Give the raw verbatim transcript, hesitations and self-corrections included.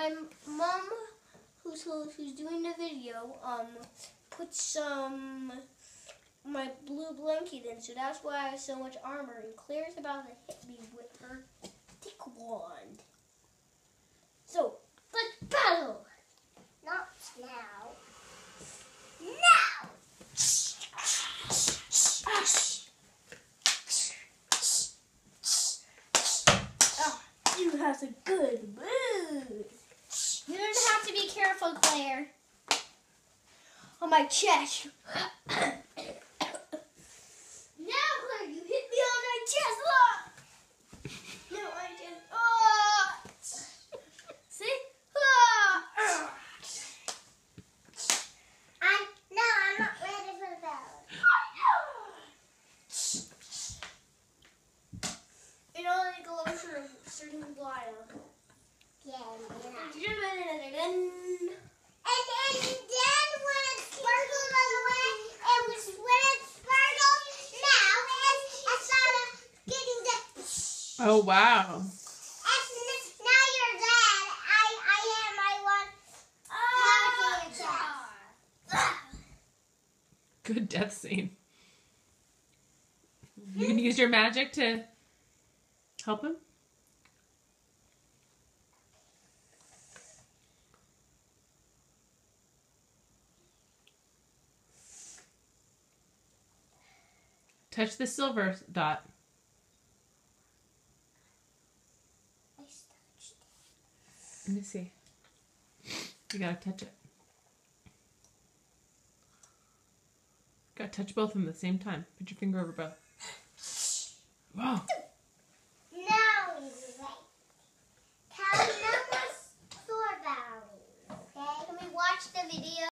my mom, who's who's doing the video, um, put some my blue blanket in, so that's why I have so much armor. And Claire's about to hit me with her thick wand. So let's battle. Not now. Now. Oh, you have a good mood. You don't have to be careful, Claire. On my chest. Now, Claire, you hit me on my chest. Look. No, I didn't. Oh. See? Oh. I'm no, I'm not ready for the battle. It only goes for a certain while. Yeah, yeah. And And, and then when it sparkled on the way, it was when it sparkled now, and I started getting the. Oh, wow. And now you're dead. I, I am. I want. Oh, Good death scene. You can use your magic to help him? Touch the silver dot. Let me see. You gotta touch it. Gotta touch both of them at the same time. Put your finger over both. Whoa. now he's right. Callum, no more sword battling. Okay? Can we watch the video?